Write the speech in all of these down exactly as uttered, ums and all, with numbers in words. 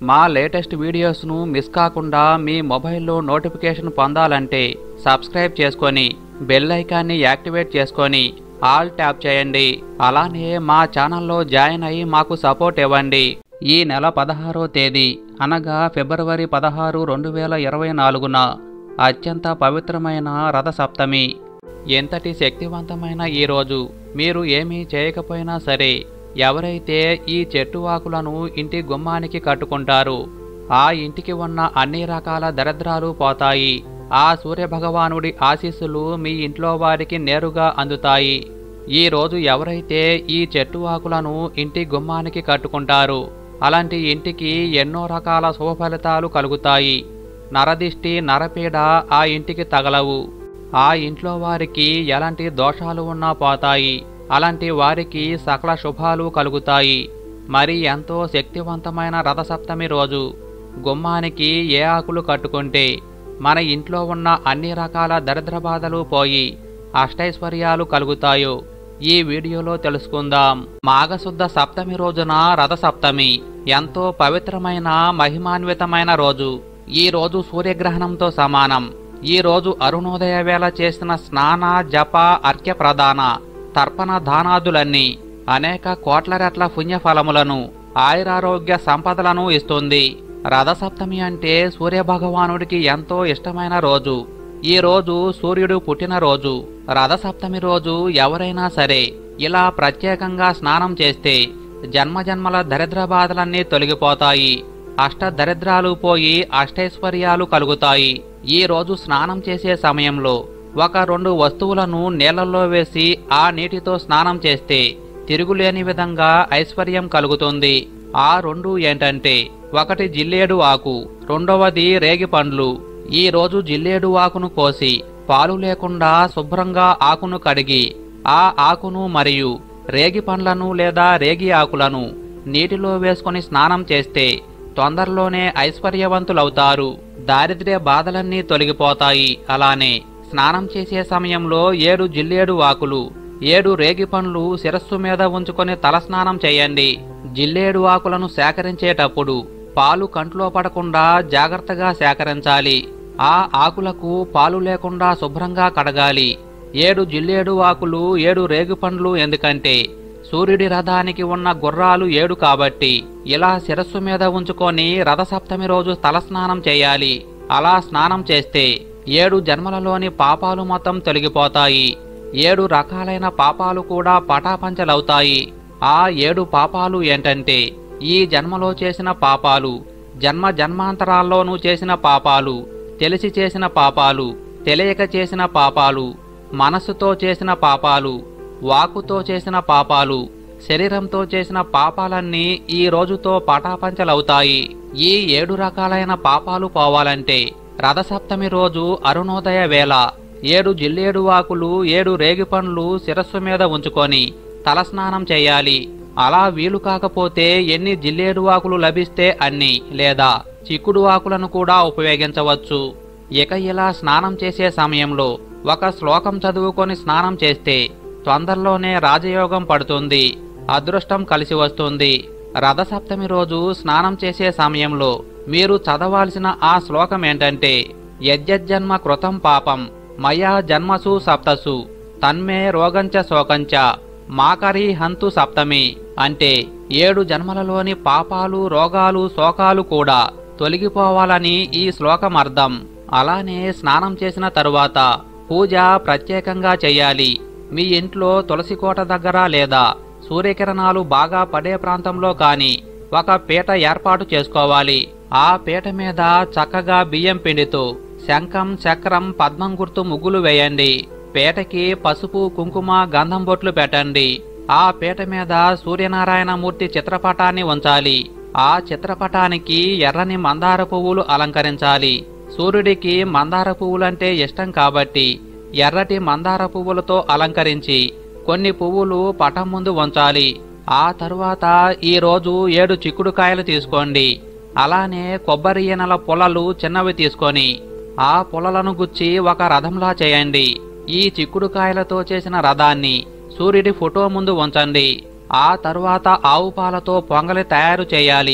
మా latest వీడియోస్ను miss కాకుండా మీ మొబైల్లో నోటిఫికేషన్ పొందాలంటే సబ్స్క్రైబ్ చేసుకొని బెల్ ఐకాన్ని యాక్టివేట్ చేసుకొని ఆల్ ట్యాప్ చేయండి. అలానే మా ఛానల్లో జాయిన్ అయ్యి మాకు సపోర్ట్ ఇవ్వండి. ఈ నెల పదహారో తేదీ అనగా ఫిబ్రవరి పదహారు రెండు వేల ఇరవై నాలుగున అత్యంత పవిత్రమైన రథసప్తమి. ఎంతటి శక్తివంతమైన ఈరోజు మీరు ఏమీ చేయకపోయినా సరే ఎవరైతే ఈ చెట్టు ఆకులను ఇంటి గుమ్మానికి కట్టుకుంటారు ఆ ఇంటికి ఉన్న అన్ని రకాల దరిద్రాలు పోతాయి. ఆ సూర్యభగవానుడి ఆశీస్సులు మీ ఇంట్లో వారికి నేరుగా అందుతాయి. ఈ రోజు ఎవరైతే ఈ చెట్టు ఆకులను ఇంటి గుమ్మానికి కట్టుకుంటారు అలాంటి ఇంటికి ఎన్నో రకాల శుభ ఫలితాలు కలుగుతాయి. నరదిష్టి నరపీడ ఆ ఇంటికి తగలవు. ఆ ఇంట్లో వారికి ఎలాంటి దోషాలు ఉన్నా పోతాయి. అలాంటి వారికి సకల శుభాలు కలుగుతాయి. మరి ఎంతో శక్తివంతమైన రథసప్తమి రోజు గుమ్మానికి ఏ ఆకులు కట్టుకుంటే మన ఇంట్లో ఉన్న అన్ని రకాల దరిద్ర బాధలు పోయి అష్టైశ్వర్యాలు కలుగుతాయో ఈ వీడియోలో తెలుసుకుందాం. మాఘశుద్ధ సప్తమి రోజున రథసప్తమి ఎంతో పవిత్రమైన మహిమాన్వితమైన రోజు. ఈ రోజు సూర్యగ్రహణంతో సమానం. ఈ రోజు అరుణోదయ వేళ చేసిన స్నాన జప అర్ఘ్య ప్రదాన తర్పణ దానాదులన్నీ అనేక కోట్ల రెట్ల పుణ్యఫలములను ఆయురారోగ్య సంపదలను ఇస్తుంది. రథసప్తమి అంటే సూర్యభగవానుడికి ఎంతో ఇష్టమైన రోజు. ఈ రోజు సూర్యుడు పుట్టినరోజు. రథసప్తమి రోజు ఎవరైనా సరే ఇలా ప్రత్యేకంగా స్నానం చేస్తే జన్మజన్మల దరిద్ర బాధలన్నీ తొలగిపోతాయి. అష్ట దరిద్రాలు పోయి అష్టైశ్వర్యాలు కలుగుతాయి. ఈ రోజు స్నానం చేసే సమయంలో ఒక రెండు వస్తువులను నీళ్లలో వేసి ఆ నీటితో స్నానం చేస్తే తిరుగులేని విధంగా ఐశ్వర్యం కలుగుతుంది. ఆ రెండు ఏంటంటే ఒకటి జిల్లేడు ఆకు, రెండవది రేగి పండ్లు. ఈ రోజు జిల్లేడు ఆకును కోసి పాలు లేకుండా శుభ్రంగా ఆకును కడిగి ఆ ఆకును మరియు రేగి పండ్లను లేదా రేగి ఆకులను నీటిలో వేసుకొని స్నానం చేస్తే తొందరలోనే ఐశ్వర్యవంతులవుతారు. దారిద్ర్య బాధలన్నీ తొలగిపోతాయి. అలానే స్నానం చేసే సమయంలో ఏడు జిల్లేడు ఆకులు ఏడు రేగి పండ్లు శిరస్సు మీద ఉంచుకొని తలస్నానం చేయండి. జిల్లేడు ఆకులను సేకరించేటప్పుడు పాలు కంట్లో పడకుండా జాగ్రత్తగా సేకరించాలి. ఆ ఆకులకు పాలు లేకుండా శుభ్రంగా కడగాలి. ఏడు జిల్లేడు ఆకులు ఏడు రేగి పండ్లు ఎందుకంటే సూర్యుడి రథానికి ఉన్న గుర్రాలు ఏడు కాబట్టి ఇలా శిరస్సు మీద ఉంచుకొని రథసప్తమి రోజు తలస్నానం చేయాలి. అలా స్నానం చేస్తే ఏడు జన్మలలోని పాపాలు మొత్తం తొలగిపోతాయి. ఏడు రకాలైన పాపాలు కూడా పటాపంచలవుతాయి. ఆ ఏడు పాపాలు ఏంటంటే ఈ జన్మలో చేసిన పాపాలు, జన్మ జన్మాంతరాల్లోనూ చేసిన పాపాలు, తెలిసి చేసిన పాపాలు, తెలియక చేసిన పాపాలు, మనస్సుతో చేసిన పాపాలు, వాక్కుతో చేసిన పాపాలు, శరీరంతో చేసిన పాపాలన్నీ ఈ రోజుతో పటాపంచలవుతాయి. ఈ ఏడు రకాలైన పాపాలు పోవాలంటే రథసప్తమి రోజు అరుణోదయ వేళ ఏడు జిల్లేడు ఆకులు ఏడు రేగి పండ్లు శిరస్సు మీద ఉంచుకొని తలస్నానం చేయాలి. అలా వీలు కాకపోతే ఎన్ని జిల్లేడు ఆకులు లభిస్తే అన్ని లేదా చిక్కుడు ఆకులను కూడా ఉపయోగించవచ్చు. ఇక ఇలా స్నానం చేసే సమయంలో ఒక శ్లోకం చదువుకొని స్నానం చేస్తే తొందరలోనే రాజయోగం పడుతుంది. అదృష్టం కలిసి వస్తుంది. రథసప్తమి రోజు స్నానం చేసే సమయంలో మీరు చదవాల్సిన ఆ శ్లోకం ఏంటంటే యజ్జన్మ కృతం పాపం మయా జన్మసు సప్తసు తన్మే రోగంచ శోకంచ మాకరీ హంతు సప్తమి. అంటే ఏడు జన్మలలోని పాపాలు రోగాలు శోకాలు కూడా తొలగిపోవాలని ఈ శ్లోకం అర్థం. అలానే స్నానం చేసిన తరువాత పూజ ప్రత్యేకంగా చెయ్యాలి. మీ ఇంట్లో తులసి కోట దగ్గర లేదా సూర్యకిరణాలు బాగా పడే ప్రాంతంలో కానీ ఒక పీట ఏర్పాటు చేసుకోవాలి. ఆ పీట మీద చక్కగా బియ్యం పిండితో శంఖం చక్రం పద్మం గుర్తు ముగ్గులు వేయండి. పీటకి పసుపు కుంకుమ గంధం బొట్లు పెట్టండి. ఆ పీట మీద సూర్యనారాయణమూర్తి చిత్రపటాన్ని ఉంచాలి. ఆ చిత్రపటానికి ఎర్రని మందార పువ్వులు అలంకరించాలి. సూర్యుడికి మందార పువ్వులంటే ఇష్టం కాబట్టి ఎర్రటి మందార పువ్వులతో అలంకరించి కొన్ని పువ్వులు పటం ముందు ఉంచాలి. ఆ తరువాత ఈ రోజు ఏడు చిక్కుడుకాయలు తీసుకోండి. అలానే కొబ్బరి ఈనెల పుల్లలు చిన్నవి తీసుకొని ఆ పుల్లలను గుచ్చి ఒక రథంలా చేయండి. ఈ చిక్కుడుకాయలతో చేసిన రథాన్ని సూర్యుడి ఫోటో ముందు ఉంచండి. ఆ తరువాత ఆవు పాలతో పొంగలి తయారు చేయాలి.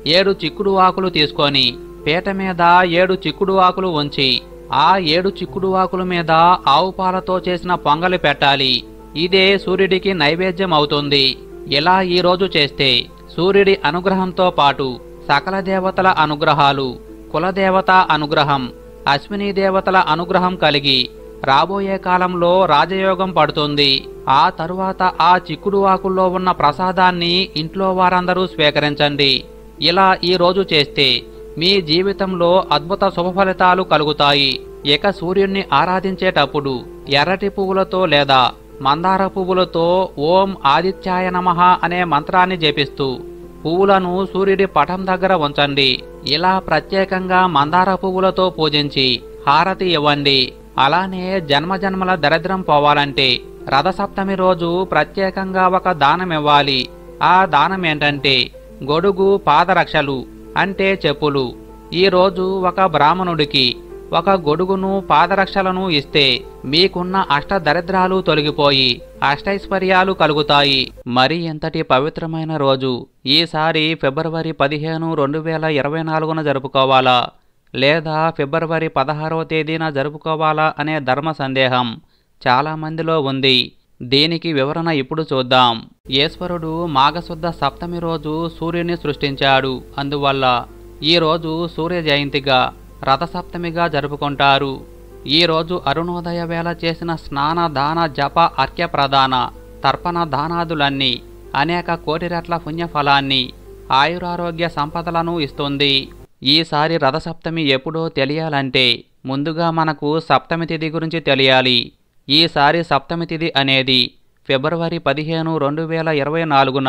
ఏడు చిక్కుడు ఆకులు తీసుకొని పీట మీద ఏడు చిక్కుడు ఆకులు ఉంచి ఆ ఏడు చిక్కుడు ఆకుల మీద ఆవు పాలతో చేసిన పొంగలి పెట్టాలి. ఇదే సూర్యుడికి నైవేద్యం అవుతుంది. ఇలా ఈ రోజు చేస్తే సూర్యుడి అనుగ్రహంతో పాటు సకల దేవతల అనుగ్రహాలు, కులదేవత అనుగ్రహం, అశ్విని దేవతల అనుగ్రహం కలిగి రాబోయే కాలంలో రాజయోగం పడుతుంది. ఆ తరువాత ఆ చిక్కుడు ఆకుల్లో ఉన్న ప్రసాదాన్ని ఇంట్లో వారందరూ స్వీకరించండి. ఇలా ఈ రోజు చేస్తే మీ జీవితంలో అద్భుత శుభ ఫలితాలు కలుగుతాయి. ఇక సూర్యుణ్ణి ఆరాధించేటప్పుడు ఎర్రటి పువ్వులతో లేదా మందార పువ్వులతో ఓం ఆదిత్యాయ నమః అనే మంత్రాన్ని జపిస్తూ పువ్వులను సూర్యుడి పటం దగ్గర ఉంచండి. ఇలా ప్రత్యేకంగా మందార పువ్వులతో పూజించి హారతి ఇవ్వండి. అలానే జన్మజన్మల దరిద్రం పోవాలంటే రథసప్తమి రోజు ప్రత్యేకంగా ఒక దానం ఇవ్వాలి. ఆ దానం ఏంటంటే గొడుగు, పాదరక్షలు అంటే చెప్పులు. ఈ రోజు ఒక బ్రాహ్మణుడికి ఒక గొడుగును, పాదరక్షలను ఇస్తే మీకున్న అష్ట దరిద్రాలు తొలగిపోయి అష్టైశ్వర్యాలు కలుగుతాయి. మరి ఎంతటి పవిత్రమైన రోజు ఈసారి ఫిబ్రవరి పదిహేను రెండు వేల ఇరవై నాలుగున జరుపుకోవాలా లేదా ఫిబ్రవరి పదహారవ తేదీన జరుపుకోవాలా అనే ధర్మ సందేహం చాలా మందిలో ఉంది. దీనికి వివరణ ఇప్పుడు చూద్దాం. ఈశ్వరుడు మాఘశుద్ధ సప్తమి రోజు సూర్యుని సృష్టించాడు. అందువల్ల ఈ రోజు సూర్య జయంతిగా రథసప్తమిగా జరుపుకుంటారు. ఈ రోజు అరుణోదయ వేళ చేసిన స్నాన, దాన, జప, అర్ఘ్య ప్రదాన, తర్పణ దానాదులన్నీ అనేక కోటి రెట్ల పుణ్యఫలాన్ని, ఆయురారోగ్య సంపదలను ఇస్తుంది. ఈసారి రథసప్తమి ఎప్పుడో తెలియాలంటే ముందుగా మనకు సప్తమి తిథి గురించి తెలియాలి. ఈసారి సప్తమి తిథి అనేది ఫిబ్రవరి పదిహేను రెండు వేల ఇరవై నాలుగున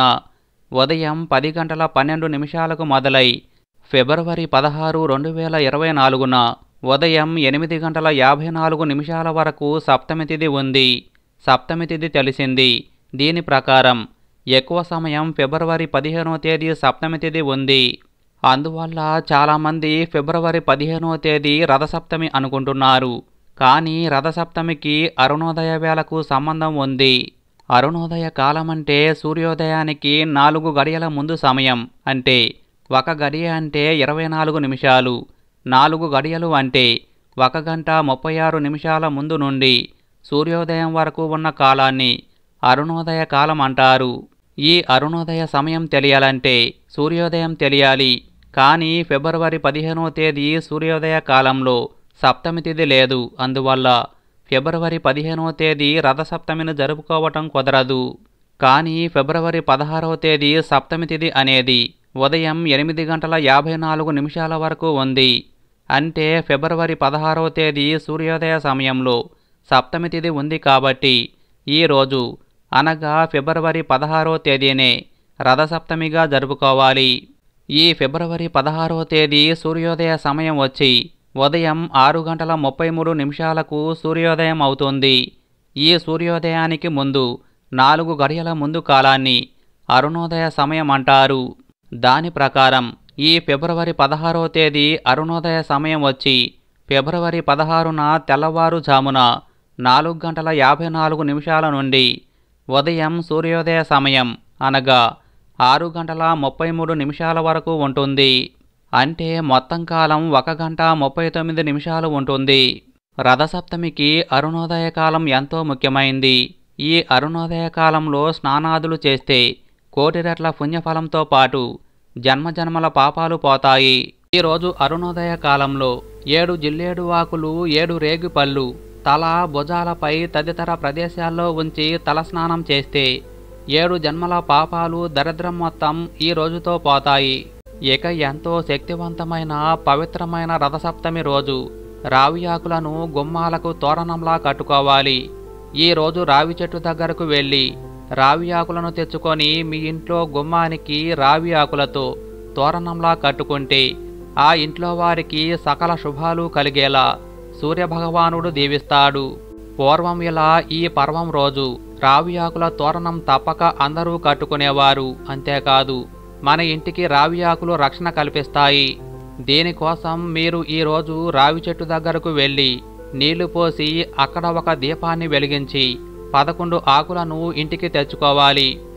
ఉదయం పది గంటల పన్నెండు నిమిషాలకు మొదలై ఫిబ్రవరి పదహారు రెండు వేల ఇరవై నాలుగున ఉదయం ఎనిమిది గంటల యాభై నాలుగు నిమిషాల వరకు సప్తమి తిథి ఉంది. సప్తమి తిథి తెలిసింది. దీని ప్రకారం ఎక్కువ సమయం ఫిబ్రవరి పదిహేనవ తేదీ సప్తమి తిథి ఉంది. అందువల్ల చాలామంది ఫిబ్రవరి పదిహేనవ తేదీ రథసప్తమి అనుకుంటున్నారు. కానీ రథసప్తమికి అరుణోదయ వేళకు సంబంధం ఉంది. అరుణోదయ కాలం అంటే సూర్యోదయానికి నాలుగు గడియల ముందు సమయం. అంటే ఒక గడియ అంటే ఇరవై నాలుగు నిమిషాలు, నాలుగు గడియలు అంటే ఒక గంట ముప్పై ఆరు నిమిషాల ముందు నుండి సూర్యోదయం వరకు ఉన్న కాలాన్ని అరుణోదయ కాలం అంటారు. ఈ అరుణోదయ సమయం తెలియాలంటే సూర్యోదయం తెలియాలి. కానీ ఫిబ్రవరి పదిహేనవ తేదీ సూర్యోదయ కాలంలో సప్తమి తిథి లేదు. అందువల్ల ఫిబ్రవరి పదిహేనవ తేదీ రథసప్తమిని జరుపుకోవటం కుదరదు. కానీ ఫిబ్రవరి పదహారవ తేదీ సప్తమి తిథి అనేది ఉదయం ఎనిమిది గంటల యాభై నాలుగు నిమిషాల వరకు ఉంది. అంటే ఫిబ్రవరి పదహారవ తేదీ సూర్యోదయ సమయంలో సప్తమి తిథి ఉంది. కాబట్టి ఈరోజు అనగా ఫిబ్రవరి పదహారవ తేదీనే రథసప్తమిగా జరుపుకోవాలి. ఈ ఫిబ్రవరి పదహారవ తేదీ సూర్యోదయ సమయం వచ్చి ఉదయం ఆరు గంటల ముప్పై మూడు నిమిషాలకు సూర్యోదయం అవుతుంది. ఈ సూర్యోదయానికి ముందు నాలుగు గడియల ముందు కాలాన్ని అరుణోదయ సమయం అంటారు. దాని ప్రకారం ఈ ఫిబ్రవరి పదహారవ తేదీ అరుణోదయ సమయం వచ్చి ఫిబ్రవరి పదహారున తెల్లవారుజామున నాలుగు గంటల యాభై నాలుగు నిమిషాల నుండి ఉదయం సూర్యోదయ సమయం అనగా ఆరు గంటల ముప్పై మూడు నిమిషాల వరకు ఉంటుంది. అంటే మొత్తం కాలం ఒక గంట ముప్పై తొమ్మిది నిమిషాలు ఉంటుంది. రథసప్తమికి అరుణోదయ కాలం ఎంతో ముఖ్యమైంది. ఈ అరుణోదయ కాలంలో స్నానాదులు చేస్తే కోటి రెట్ల పుణ్యఫలంతో పాటు జన్మజన్మల పాపాలు పోతాయి. ఈరోజు అరుణోదయ కాలంలో ఏడు జిల్లేడు ఆకులు, ఏడు రేగిపళ్ళు తల, భుజాలపై తదితర ప్రదేశాల్లో ఉంచి తలస్నానం చేస్తే ఏడు జన్మల పాపాలు, దరిద్రం మొత్తం ఈ రోజుతో పోతాయి. ఇక ఎంతో శక్తివంతమైన పవిత్రమైన రథసప్తమి రోజు రావి ఆకులను గుమ్మాలకు తోరణంలా కట్టుకోవాలి. ఈ రోజు రావి చెట్టు దగ్గరకు వెళ్ళి రావి ఆకులను తెచ్చుకొని మీ ఇంట్లో గుమ్మానికి రావి ఆకులతో తోరణంలా కట్టుకుంటే ఆ ఇంట్లో వారికి సకల శుభాలు కలిగేలా సూర్యభగవానుడు దీవిస్తాడు. పూర్వం ఇలా ఈ పర్వం రోజు రావి ఆకుల తోరణం తప్పక అందరూ కట్టుకునేవారు. అంతేకాదు మన ఇంటికి రావి ఆకులు రక్షణ కల్పిస్తాయి. దీనికోసం మీరు ఈరోజు రావి చెట్టు దగ్గరకు వెళ్ళి నీళ్లు పోసి అక్కడ ఒక దీపాన్ని వెలిగించి పదకొండు ఆకులను ఇంటికి తెచ్చుకోవాలి.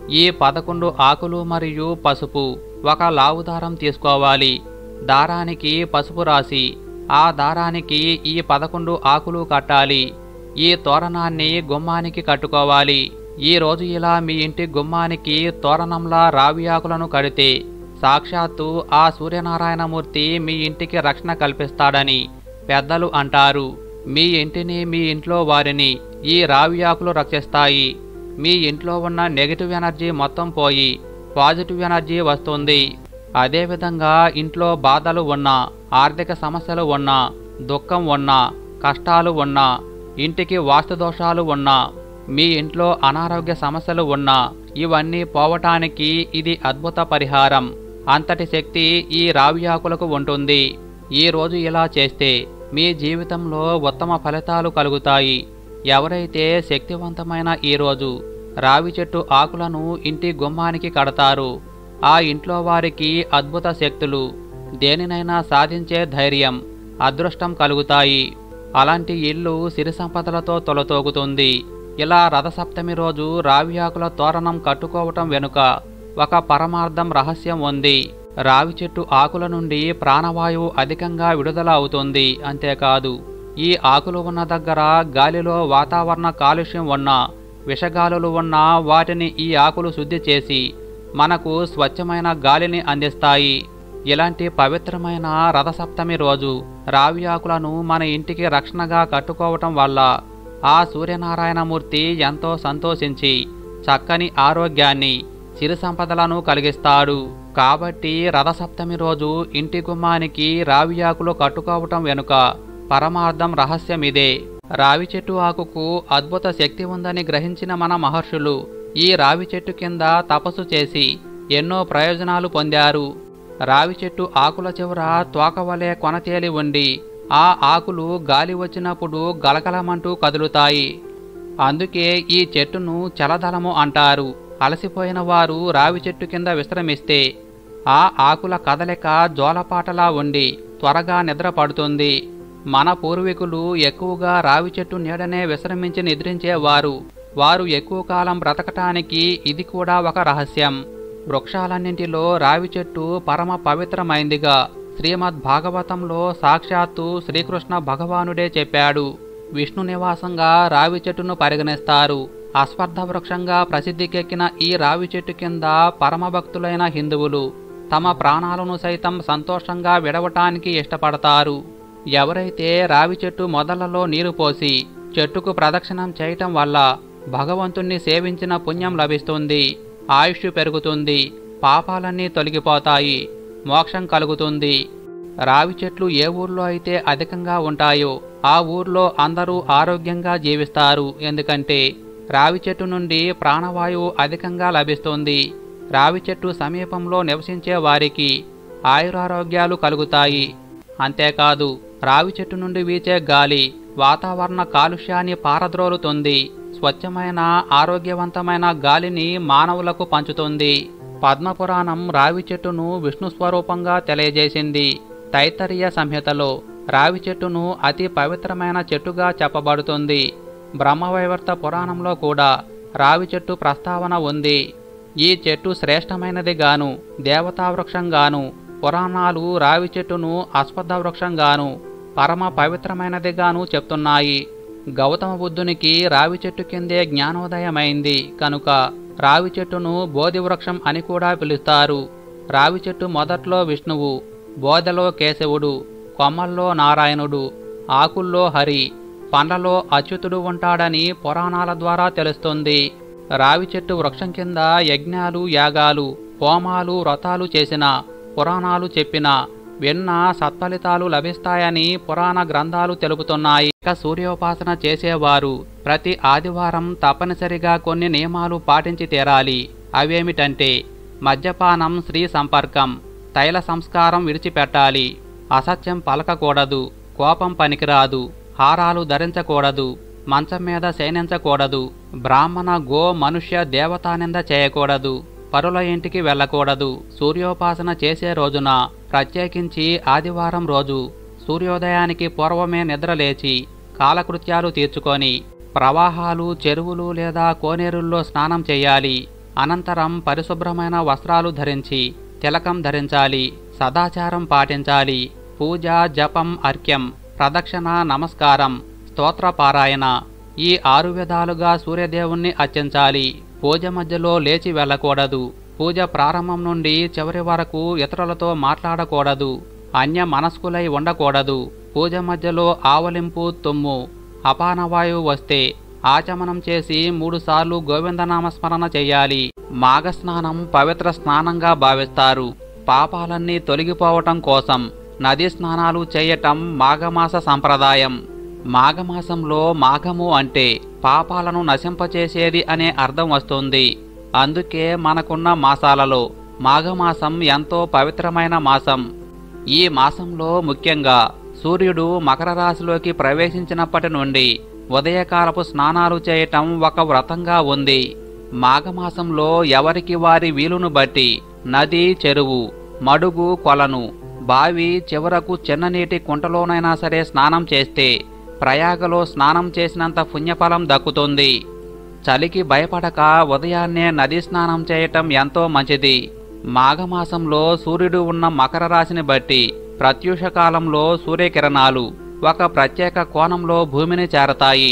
ఈ పదకొండు ఆకులు మరియు పసుపు ఒక లావు దారం తీసుకోవాలి. దారానికి పసుపు రాసి ఆ దారానికి ఈ పదకొండు ఆకులు కట్టాలి. ఈ తోరణాన్ని గుమ్మానికి కట్టుకోవాలి. ఈ రోజు ఇలా మీ ఇంటి గుమ్మానికి తోరణంలా రావి ఆకులను కడితే సాక్షాత్తు ఆ సూర్యనారాయణమూర్తి మీ ఇంటికి రక్షణ కల్పిస్తాడని పెద్దలు అంటారు. మీ ఇంటిని మీ ఇంట్లో వారిని ఈ రావి ఆకులు రక్షిస్తాయి. మీ ఇంట్లో ఉన్న నెగిటివ్ ఎనర్జీ మొత్తం పోయి పాజిటివ్ ఎనర్జీ వస్తుంది. అదేవిధంగా ఇంట్లో బాధలు ఉన్నా, ఆర్థిక సమస్యలు ఉన్నా, దుఃఖం ఉన్నా, కష్టాలు ఉన్నా, ఇంటికి వాస్తు దోషాలు ఉన్నా, మీ ఇంట్లో అనారోగ్య సమస్యలు ఉన్నా ఇవన్నీ పోవటానికి ఇది అద్భుత పరిహారం. అంతటి శక్తి ఈ రావి ఆకులకు ఉంటుంది. ఈ రోజు ఇలా చేస్తే మీ జీవితంలో ఉత్తమ ఫలితాలు కలుగుతాయి. ఎవరైతే శక్తివంతమైన ఈరోజు రావి చెట్టు ఆకులను ఇంటి గుమ్మానికి కడతారు ఆ ఇంట్లో వారికి అద్భుత శక్తులు, దేనినైనా సాధించే ధైర్యం, అదృష్టం కలుగుతాయి. అలాంటి ఇల్లు సిరి సంపదలతో తొలతూగుతుంది. ఇలా రథసప్తమి రోజు రావి ఆకుల తోరణం కట్టుకోవటం వెనుక ఒక పరమార్థం రహస్యం ఉంది. రావి చెట్టు ఆకుల నుండి ప్రాణవాయువు అధికంగా విడుదల అవుతుంది. అంతేకాదు ఈ ఆకులు ఉన్న దగ్గర గాలిలో వాతావరణ కాలుష్యం ఉన్నా, విషగాలులు ఉన్నా వాటిని ఈ ఆకులు శుద్ధి చేసి మనకు స్వచ్ఛమైన గాలిని అందిస్తాయి. ఇలాంటి పవిత్రమైన రథసప్తమి రోజు రావి ఆకులను మన ఇంటికి రక్షణగా కట్టుకోవటం వల్ల ఆ సూర్యనారాయణమూర్తి ఎంతో సంతోషించి చక్కని ఆరోగ్యాన్ని, సిరి సంపదలను కలిగిస్తాడు. కాబట్టి రథసప్తమి రోజు ఇంటి గుమ్మానికి రావి ఆకులు కట్టుకోవటం వెనుక పరమార్థం రహస్యం ఇదే. రావి చెట్టు ఆకుకు అద్భుత శక్తి ఉందని గ్రహించిన మన మహర్షులు ఈ రావి చెట్టు కింద తపస్సు చేసి ఎన్నో ప్రయోజనాలు పొందారు. రావి చెట్టు ఆకుల చివర తోకవలే కొనతేలి ఉండి ఆ ఆకులు గాలి వచ్చినప్పుడు గలగలమంటూ కదులుతాయి. అందుకే ఈ చెట్టును చలదలము అంటారు. అలసిపోయిన వారు రావి చెట్టు కింద విశ్రమిస్తే ఆ ఆకుల కదలిక జోలపాటలా ఉండి త్వరగా నిద్ర పడుతుంది. మన పూర్వీకులు ఎక్కువగా రావి చెట్టు నీడనే విశ్రమించి నిద్రించేవారు. వారు ఎక్కువ కాలం బ్రతకటానికి ఇది కూడా ఒక రహస్యం. వృక్షాలన్నింటిలో రావి చెట్టు పరమ పవిత్రమైందిగా శ్రీమద్ భాగవతంలో సాక్షాత్తు శ్రీకృష్ణ భగవానుడే చెప్పాడు. విష్ణు నివాసంగా రావి చెట్టును పరిగణిస్తారు. అశ్వత్థ వృక్షంగా ప్రసిద్ధికెక్కిన ఈ రావి చెట్టు కింద పరమభక్తులైన హిందువులు తమ ప్రాణాలను సైతం సంతోషంగా విడవటానికి ఇష్టపడతారు. ఎవరైతే రావి చెట్టు మొదలలో నీరు పోసి చెట్టుకు ప్రదక్షిణం చేయటం వల్ల భగవంతుణ్ణి సేవించిన పుణ్యం లభిస్తుంది, ఆయుష్ పెరుగుతుంది, పాపాలన్నీ తొలగిపోతాయి, మోక్షం కలుగుతుంది. రావి చెట్లు ఏ ఊర్లో అయితే అధికంగా ఉంటాయో ఆ ఊర్లో అందరూ ఆరోగ్యంగా జీవిస్తారు. ఎందుకంటే రావి చెట్టు నుండి ప్రాణవాయువు అధికంగా లభిస్తుంది. రావి చెట్టు సమీపంలో నివసించే వారికి ఆయురారోగ్యాలు కలుగుతాయి. అంతేకాదు రావి చెట్టు నుండి వీచే గాలి వాతావరణ కాలుష్యాన్ని పారద్రోలుతుంది. స్వచ్ఛమైన ఆరోగ్యవంతమైన గాలిని మానవులకు పంచుతుంది. పద్మపురాణం రావి చెట్టును విష్ణు స్వరూపంగా తెలియజేసింది. తైత్తరీయ సంహితలో రావి చెట్టును అతి పవిత్రమైన చెట్టుగా చెప్పబడుతుంది. బ్రహ్మవైవర్త పురాణంలో కూడా రావి చెట్టు ప్రస్తావన ఉంది. ఈ చెట్టు శ్రేష్టమైనది గాను, దేవతావృక్షంగాను పురాణాలు రావి చెట్టును అశ్వత్థ వృక్షంగాను పరమ పవిత్రమైనదిగాను చెప్తున్నాయి. గౌతమ బుద్ధునికి రావి చెట్టు కిందే జ్ఞానోదయమైంది కనుక రావి చెట్టును బోధి వృక్షం అని కూడా పిలుస్తారు. రావి చెట్టు మొదట్లో విష్ణువు, బోధలో కేశవుడు, కొమ్మల్లో నారాయణుడు, ఆకుల్లో హరి, పండ్లలో అచ్యుతుడు ఉంటాడని పురాణాల ద్వారా తెలుస్తుంది. రావి చెట్టు వృక్షం కింద యజ్ఞాలు, యాగాలు, హోమాలు, వ్రతాలు చేసిన పురాణాలు చెప్పిన విన్న సత్ఫలితాలు లభిస్తాయని పురాణ గ్రంథాలు తెలుపుతున్నాయి. ఇక సూర్యోపాసన చేసేవారు ప్రతి ఆదివారం తప్పనిసరిగా కొన్ని నియమాలు పాటించి తీరాలి. అవేమిటంటే మద్యపానం, స్త్రీ సంపర్కం, తైల సంస్కారం విడిచిపెట్టాలి, అసత్యం పలకకూడదు, కోపం పనికిరాదు, హారాలు ధరించకూడదు, మంచం మీద శయనించకూడదు, బ్రాహ్మణ, గో, మనుష్య దేవతానింద చేయకూడదు, పరుల ఇంటికి వెళ్ళకూడదు. సూర్యోపాసన చేసే రోజున ప్రత్యేకించి ఆదివారం రోజు సూర్యోదయానికి పూర్వమే నిద్రలేచి కాలకృత్యాలు తీర్చుకొని ప్రవాహాలు, చెరువులు లేదా కోనేరుల్లో స్నానం చేయాలి. అనంతరం పరిశుభ్రమైన వస్త్రాలు ధరించి తిలకం ధరించాలి. సదాచారం పాటించాలి. పూజ, జపం, అర్ఘ్యం, ప్రదక్షిణ, నమస్కారం, స్తోత్రపారాయణ ఈ ఆరు విధాలుగా సూర్యదేవుణ్ణి అర్చించాలి. పూజ మధ్యలో లేచి వెళ్ళకూడదు. పూజ ప్రారంభం నుండి చివరి వరకు ఇతరులతో మాట్లాడకూడదు. అన్య మనస్కులై ఉండకూడదు. పూజ మధ్యలో ఆవలింపు, తుమ్ము, అపానవాయువు వస్తే ఆచమనం చేసి మూడుసార్లు గోవిందనామస్మరణ చెయ్యాలి. మాఘస్నానం పవిత్ర స్నానంగా భావిస్తారు. పాపాలన్నీ తొలగిపోవటం కోసం నదీ స్నానాలు చేయటం మాఘమాస సంప్రదాయం. మాఘమాసంలో మాఘము అంటే పాపాలను నశింపచేసేది అనే అర్థం వస్తుంది. అందుకే మనకున్న మాసాలలో మాఘమాసం ఎంతో పవిత్రమైన మాసం. ఈ మాసంలో ముఖ్యంగా సూర్యుడు మకర రాశిలోకి ప్రవేశించినప్పటి నుండి ఉదయకాలపు స్నానాలు చేయటం ఒక వ్రతంగా ఉంది. మాఘమాసంలో ఎవరికి వారి వీలును బట్టి నది, చెరువు, మడుగు, కొలను, బావి చివరకు చిన్ననీటి కుంటలోనైనా సరే స్నానం చేస్తే ప్రయాగలో స్నానం చేసినంత పుణ్యఫలం దక్కుతుంది. చలికి భయపడక ఉదయాన్నే నదీ స్నానం చేయటం ఎంతో మంచిది. మాఘమాసంలో సూర్యుడు ఉన్న మకర రాశిని బట్టి ప్రత్యూష కాలంలో సూర్యకిరణాలు ఒక ప్రత్యేక కోణంలో భూమిని చేరతాయి.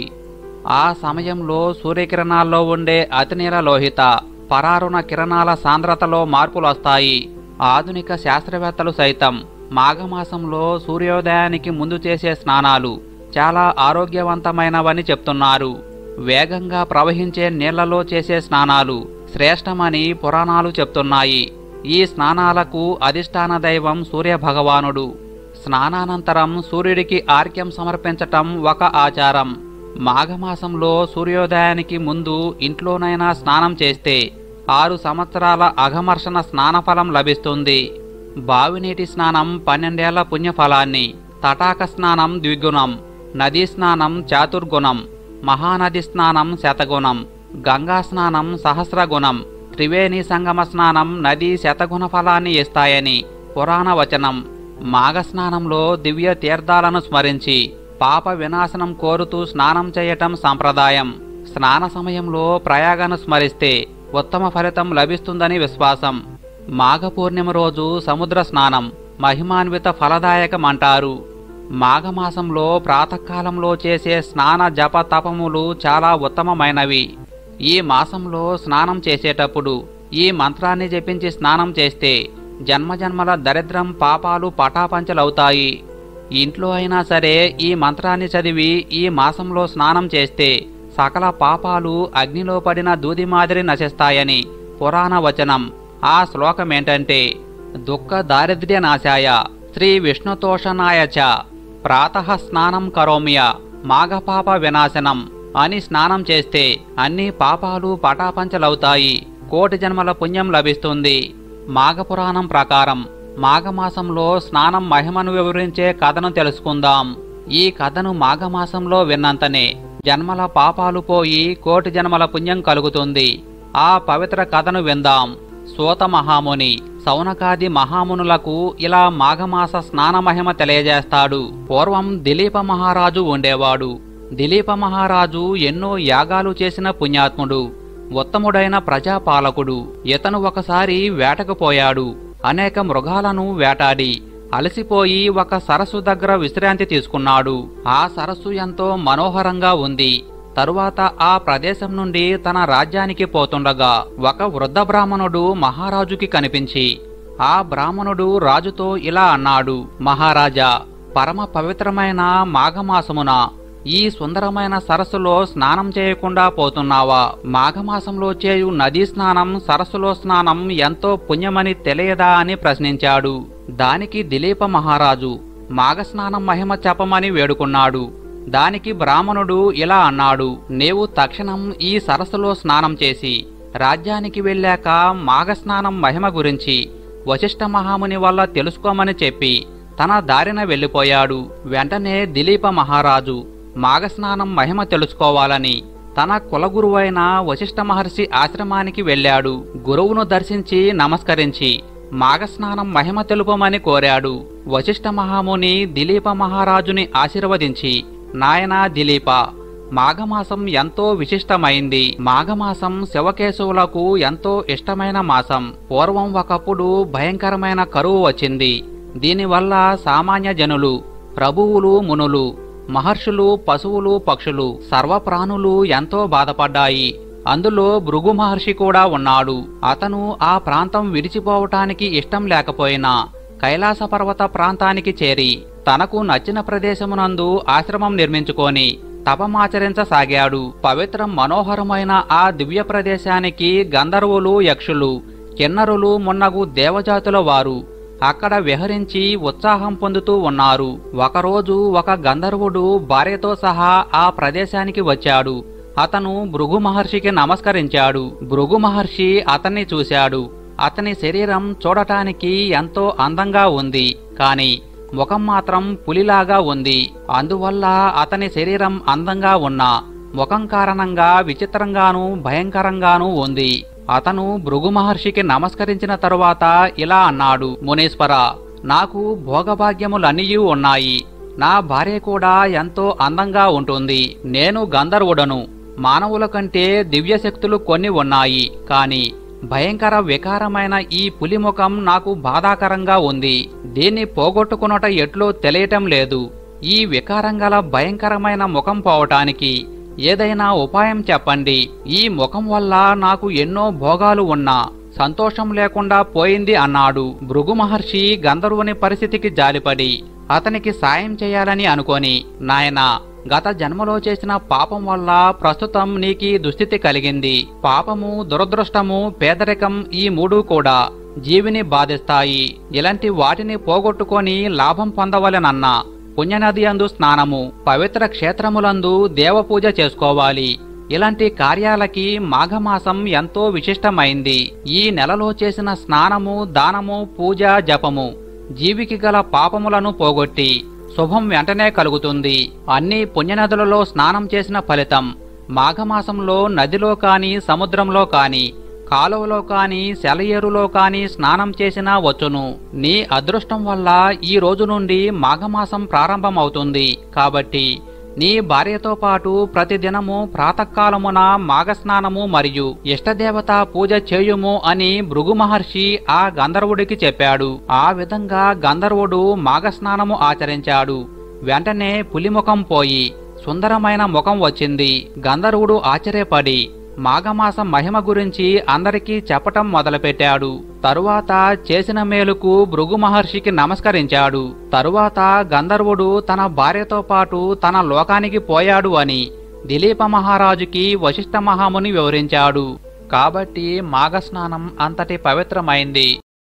ఆ సమయంలో సూర్యకిరణాల్లో ఉండే అతినీల లోహిత పరారుణ కిరణాల సాంద్రతలో మార్పులొస్తాయి. ఆధునిక శాస్త్రవేత్తలు సైతం మాఘమాసంలో సూర్యోదయానికి ముందు చేసే స్నానాలు చాలా ఆరోగ్యవంతమైనవని చెప్తున్నారు. వేగంగా ప్రవహించే నీళ్లలో చేసే స్నానాలు శ్రేష్టమని పురాణాలు చెప్తున్నాయి. ఈ స్నానాలకు అధిష్టాన దైవం సూర్యభగవానుడు. స్నానానంతరం సూర్యుడికి ఆర్ఘ్యం సమర్పించటం ఒక ఆచారం. మాఘమాసంలో సూర్యోదయానికి ముందు ఇంట్లోనైనా స్నానం చేస్తే ఆరు సంవత్సరాల అఘమర్షణ స్నానఫలం లభిస్తుంది. బావినీటి స్నానం పన్నెండేళ్ల పుణ్యఫలాన్ని, తటాక స్నానం ద్విగుణం, నదీ స్నానం చాతుర్గుణం, మహానది స్నానం శతగుణం, గంగా స్నానం సహస్రగుణం, త్రివేణి సంగమ స్నానం నదీ శతగుణ ఫలాన్ని ఇస్తాయని పురాణ వచనం. మాఘస్నానంలో దివ్య తీర్థాలను స్మరించి పాప వినాశనం కోరుతూ స్నానం చేయటం సంప్రదాయం. స్నాన సమయంలో ప్రయాగను స్మరిస్తే ఉత్తమ ఫలితం లభిస్తుందని విశ్వాసం. మాఘ పూర్ణిమ రోజు సముద్ర స్నానం మహిమాన్విత ఫలదాయకమంటారు. మాఘమాసంలో ప్రాతకాలంలో చేసే స్నాన జప తపములు చాలా ఉత్తమమైనవి. ఈ మాసంలో స్నానం చేసేటప్పుడు ఈ మంత్రాన్ని జపించి స్నానం చేస్తే జన్మజన్మల దరిద్రం పాపాలు పటాపంచలవుతాయి. ఇంట్లో అయినా సరే ఈ మంత్రాన్ని చదివి ఈ మాసంలో స్నానం చేస్తే సకల పాపాలు అగ్నిలో పడిన దూది మాదిరి నశిస్తాయని పురాణ వచనం. ఆ శ్లోకమేంటంటే, దుఃఖ దారిద్ర్య నాశాయ శ్రీ విష్ణుతోషణాయ చ ప్రాతః స్నానం కరోమ్య మాఘపాప వినాశనం అని స్నానం చేస్తే అన్ని పాపాలు పటాపంచలవుతాయి. కోటి జన్మల పుణ్యం లభిస్తుంది. మాఘపురాణం ప్రకారం మాఘమాసంలో స్నానం మహిమను వివరించే కథను తెలుసుకుందాం. ఈ కథను మాఘమాసంలో విన్నంతనే జన్మల పాపాలు పోయి కోటి జన్మల పుణ్యం కలుగుతుంది. ఆ పవిత్ర కథను విందాం. సూత మహాముని సౌనకాది మహామునులకు ఇలా మాఘమాస స్నాన మహిమ తెలియజేస్తాడు. పూర్వం దిలీప మహారాజు ఉండేవాడు. దిలీప మహారాజు ఎన్నో యాగాలు చేసిన పుణ్యాత్ముడు, ఉత్తముడైన ప్రజాపాలకుడు. ఇతను ఒకసారి వేటకు పోయాడు. అనేక మృగాలను వేటాడి అలసిపోయి ఒక సరస్సు దగ్గర విశ్రాంతి తీసుకున్నాడు. ఆ సరస్సు ఎంతో మనోహరంగా ఉంది. తరువాత ఆ ప్రదేశం నుండి తన రాజ్యానికి పోతుండగా ఒక వృద్ధ బ్రాహ్మణుడు మహారాజుకి కనిపించి ఆ బ్రాహ్మణుడు రాజుతో ఇలా అన్నాడు, మహారాజా, పరమ పవిత్రమైన మాఘమాసమున ఈ సుందరమైన సరస్సులో స్నానం చేయకుండా పోతున్నావా? మాఘమాసంలో చేయు నదీ స్నానం, సరస్సులో స్నానం ఎంతో పుణ్యమని తెలియదా అని ప్రశ్నించాడు. దానికి దిలీప మహారాజు మాఘస్నానం మహిమ చెప్పమని వేడుకున్నాడు. దానికి బ్రాహ్మణుడు ఇలా అన్నాడు, నీవు తక్షణం ఈ సరస్సులో స్నానం చేసి రాజ్యానికి వెళ్ళాక మాఘస్నానం మహిమ గురించి వశిష్ఠ మహాముని వల్ల తెలుసుకోమని చెప్పి తన దారిన వెళ్ళిపోయాడు. వెంటనే దిలీప మహారాజు మాఘస్నానం మహిమ తెలుసుకోవాలని తన కులగురువైన వశిష్ఠ మహర్షి ఆశ్రమానికి వెళ్ళాడు. గురువును దర్శించి నమస్కరించి మాఘస్నానం మహిమ తెలుపమని కోరాడు. వశిష్ఠ మహాముని దిలీప మహారాజుని ఆశీర్వదించి, నాయనా దిలీప, మాఘమాసం ఎంతో విశిష్టమైంది. మాఘమాసం శివకేశవులకు ఎంతో ఇష్టమైన మాసం. పూర్వం ఒకప్పుడు భయంకరమైన కరువు వచ్చింది. దీనివల్ల సామాన్య జనులు, ప్రభువులు, మునులు, మహర్షులు, పశువులు, పక్షులు, సర్వప్రాణులు ఎంతో బాధపడ్డాయి. అందులో భృగు మహర్షి కూడా ఉన్నాడు. అతను ఆ ప్రాంతం విడిచిపోవటానికి ఇష్టం లేకపోయినా కైలాస పర్వత ప్రాంతానికి చేరి తనకు నచ్చిన ప్రదేశమునందు ఆశ్రమం నిర్మించుకొని తపమాచరించసాగాడు. పవిత్ర మనోహరమైన ఆ దివ్య ప్రదేశానికి గంధర్వులు, యక్షులు, కిన్నరులు మున్నగు దేవజాతుల వారు అక్కడ విహరించి ఉత్సాహం పొందుతూ ఉన్నారు. ఒకరోజు ఒక గంధర్వుడు భార్యతో సహా ఆ ప్రదేశానికి వచ్చాడు. అతను భృగు మహర్షికి నమస్కరించాడు. భృగు మహర్షి అతన్ని చూశాడు. అతని శరీరం చూడటానికి ఎంతో అందంగా ఉంది, కాని ముఖం మాత్రం పులిలాగా ఉంది. అందువల్ల అతని శరీరం అందంగా ఉన్నా ముఖం కారణంగా విచిత్రంగానూ భయంకరంగానూ ఉంది. అతను భృగు మహర్షికి నమస్కరించిన తరువాత ఇలా అన్నాడు: మునీశ్వర, నాకు భోగభాగ్యములన్నీ ఉన్నాయి. నా భార్య కూడా ఎంతో అందంగా ఉంటుంది. నేను గంధర్వుడను. మానవుల కంటే దివ్యశక్తులు కొన్ని ఉన్నాయి, కాని భయంకర వికారమైన ఈ పులిముఖం నాకు బాధాకరంగా ఉంది. దీన్ని పోగొట్టుకునట ఎట్లో తెలియటం లేదు. ఈ వికారం గల భయంకరమైన ముఖం పోవటానికి ఏదైనా ఉపాయం చెప్పండి. ఈ ముఖం వల్ల నాకు ఎన్నో భోగాలు ఉన్నా సంతోషం లేకుండా పోయింది అన్నాడు. భృగు మహర్షి గంధర్వుని పరిస్థితికి జాలిపడి అతనికి సాయం చేయాలని అనుకొని, నాయనా, గత జన్మలో చేసిన పాపం వల్ల ప్రస్తుతం నీకీ దుస్థితి కలిగింది. పాపము, దురదృష్టము, పేదరికం ఈ మూడు కూడా జీవిని బాధిస్తాయి. ఇలాంటి వాటిని పోగొట్టుకొని లాభం పొందవలెనన్నా పుణ్యనది అందు స్నానము, పవిత్ర క్షేత్రములందు దేవపూజ చేసుకోవాలి. ఇలాంటి కార్యాలకి మాఘమాసం ఎంతో విశిష్టమైంది. ఈ నెలలో చేసిన స్నానము, దానము, పూజ, జపము జీవికి గల పాపములను పోగొట్టి శుభం వెంటనే కలుగుతుంది. అన్ని పుణ్యనదులలో స్నానం చేసిన ఫలితం మాఘమాసంలో నదిలో కాని, సముద్రంలో కాని, కాలువలో కాని, సెలయేరులో కాని స్నానం చేసినా వచ్చును. నీ అదృష్టం వల్ల ఈ రోజు నుండి మాఘమాసం ప్రారంభమవుతుంది. కాబట్టి నీ భార్యతో పాటు ప్రతిదినము ప్రాతకాలమున మాఘస్నానము మరియు ఇష్టదేవత పూజ చేయుము అని భృగు మహర్షి ఆ గంధర్వుడికి చెప్పాడు. ఆ విధంగా గంధర్వుడు మాఘస్నానము ఆచరించాడు. వెంటనే పులిముఖం పోయి సుందరమైన ముఖం వచ్చింది. గంధర్వుడు ఆశ్చర్యపడి మాఘమాస మహిమ గురించి అందరికీ చెప్పటం మొదలుపెట్టాడు. తరువాత చేసిన మేలుకు భృగు మహర్షికి నమస్కరించాడు. తరువాత గంధర్వుడు తన భార్యతో పాటు తన లోకానికి పోయాడు అని దిలీప మహారాజుకి వశిష్ఠ మహాముని వివరించాడు. కాబట్టి మాఘస్నానం అంతటి పవిత్రమైంది.